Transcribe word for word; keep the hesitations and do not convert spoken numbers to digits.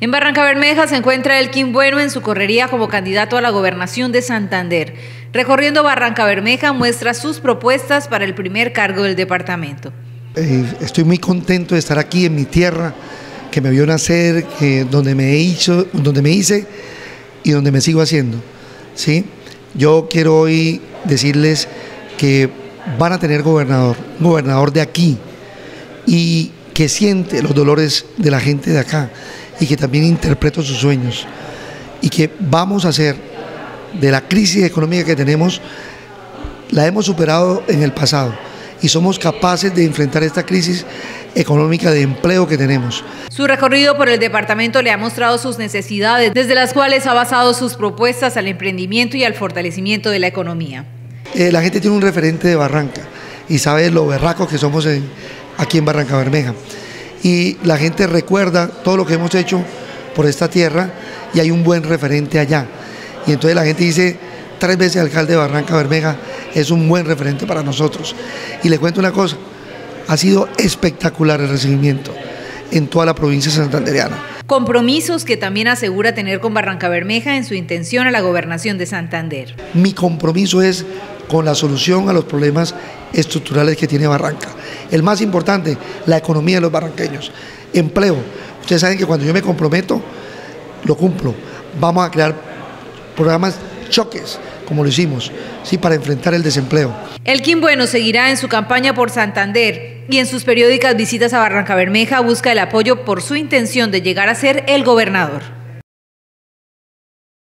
En Barrancabermeja se encuentra Elkin Bueno en su correría como candidato a la gobernación de Santander. Recorriendo Barrancabermeja muestra sus propuestas para el primer cargo del departamento. Eh, estoy muy contento de estar aquí en mi tierra, que me vio nacer, que, donde, me hizo, donde me hice y donde me sigo haciendo, ¿sí? Yo quiero hoy decirles que van a tener gobernador, un gobernador de aquí y que siente los dolores de la gente de acá y que también interpreta sus sueños y que vamos a hacer de la crisis económica que tenemos, la hemos superado en el pasado y somos capaces de enfrentar esta crisis económica de empleo que tenemos. Su recorrido por el departamento le ha mostrado sus necesidades, desde las cuales ha basado sus propuestas al emprendimiento y al fortalecimiento de la economía. Eh, la gente tiene un referente de Barranca y sabe lo berracos que somos en, aquí en Barrancabermeja. Y la gente recuerda todo lo que hemos hecho por esta tierra y hay un buen referente allá. Y entonces la gente dice, tres veces alcalde de Barrancabermeja es un buen referente para nosotros. Y le cuento una cosa, ha sido espectacular el recibimiento en toda la provincia santandereana. Compromisos que también asegura tener con Barrancabermeja en su intención a la gobernación de Santander. Mi compromiso es con la solución a los problemas estructurales que tiene Barranca. El más importante, la economía de los barranqueños, empleo. Ustedes saben que cuando yo me comprometo, lo cumplo. Vamos a crear programas choques, como lo hicimos, ¿sí? Para enfrentar el desempleo. Elkin Bueno seguirá en su campaña por Santander y en sus periódicas visitas a Barrancabermeja busca el apoyo por su intención de llegar a ser el gobernador.